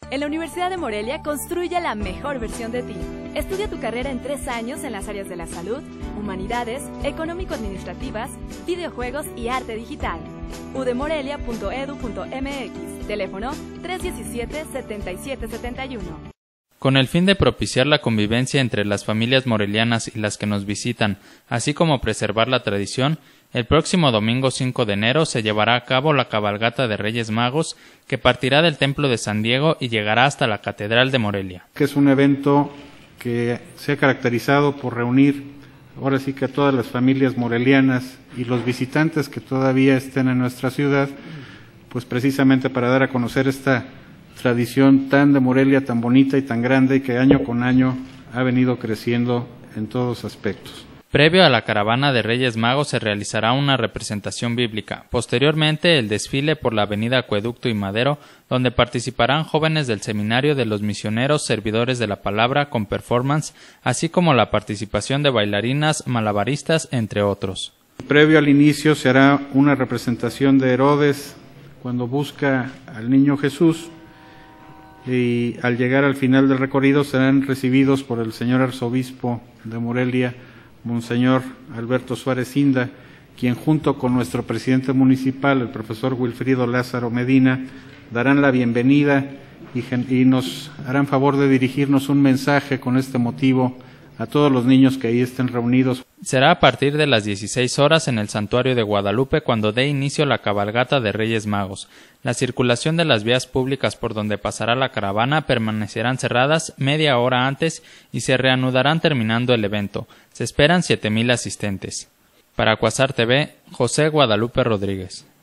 En la Universidad de Morelia construye la mejor versión de ti. Estudia tu carrera en 3 años en las áreas de la salud, humanidades, económico-administrativas, videojuegos y arte digital. udemorelia.edu.mx. Teléfono 317-7771. Con el fin de propiciar la convivencia entre las familias morelianas y las que nos visitan, así como preservar la tradición, el próximo domingo 5 de enero se llevará a cabo la cabalgata de Reyes Magos, que partirá del Templo de San Diego y llegará hasta la Catedral de Morelia. Que es un evento que se ha caracterizado por reunir, ahora sí que a todas las familias morelianas y los visitantes que todavía estén en nuestra ciudad, pues precisamente para dar a conocer esta tradición tan de Morelia, tan bonita y tan grande, y que año con año ha venido creciendo en todos aspectos. Previo a la caravana de Reyes Magos se realizará una representación bíblica. Posteriormente, el desfile por la avenida Acueducto y Madero, donde participarán jóvenes del Seminario de los Misioneros Servidores de la Palabra con performance, así como la participación de bailarinas, malabaristas, entre otros. Previo al inicio se hará una representación de Herodes cuando busca al niño Jesús, y al llegar al final del recorrido serán recibidos por el señor arzobispo de Morelia, Monseñor Alberto Suárez Inda, quien junto con nuestro presidente municipal, el profesor Wilfrido Lázaro Medina, darán la bienvenida y nos harán favor de dirigirnos un mensaje con este motivo a todos los niños que ahí estén reunidos. Será a partir de las 16 horas en el Santuario de Guadalupe cuando dé inicio la cabalgata de Reyes Magos. La circulación de las vías públicas por donde pasará la caravana permanecerán cerradas media hora antes y se reanudarán terminando el evento. Se esperan 7,000 asistentes. Para Cuasar TV, José Guadalupe Rodríguez.